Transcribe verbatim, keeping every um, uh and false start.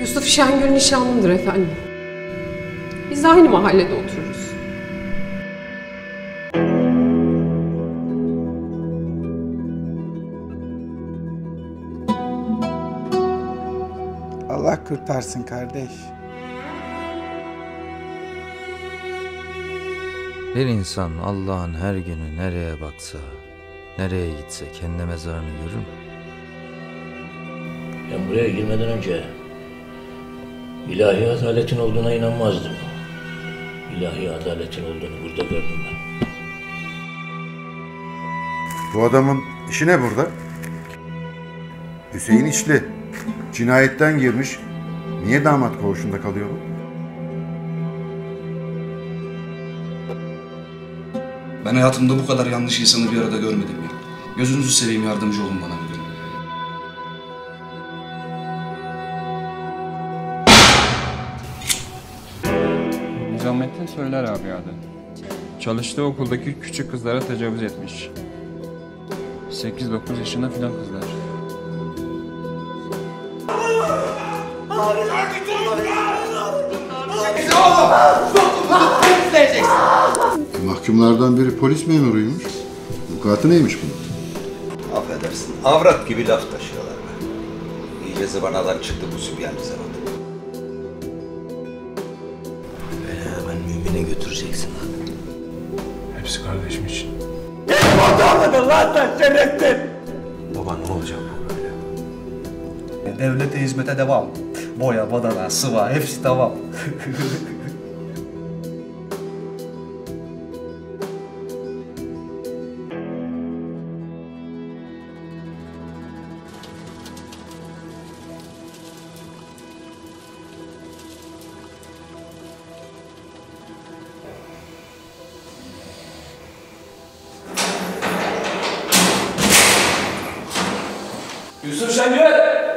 Yusuf Şengül nişanlımdır efendim. Biz de aynı mahallede otururuz. Allah kurtarsın kardeş. Bir insan Allah'ın her günü nereye baksa, nereye gitse kendi mezarını görür mü? Ben buraya girmeden önce ilahi adaletin olduğuna inanmazdım. İlahi adaletin olduğunu burada gördüm ben. Bu adamın işi ne burada? Hüseyin İçli. Cinayetten girmiş. Niye damat koğuşunda kalıyor bu? Ben hayatımda bu kadar yanlış insanı bir arada görmedim ya. Gözünüzü seveyim, yardımcı olun bana müdürüm. Nizamettin Söyler abi adı. Çalıştığı okuldaki küçük kızlara tecavüz etmiş. sekiz dokuz yaşında filan kızlar. Mahkumlardan biri polis memuruymuş. Vukuatı neymiş bunun? Affedersin, avrat gibi laf taşıyorlar be. İyice zıvanadan çıktı bu sübyan bize bak. Beni hemen mümine götüreceksin abi. Hepsi kardeşim için. Baba ne olacak bu böyle? Devlete hizmete devam. Boya, badana, sıva hepsi tamam. Yusuf Şengül!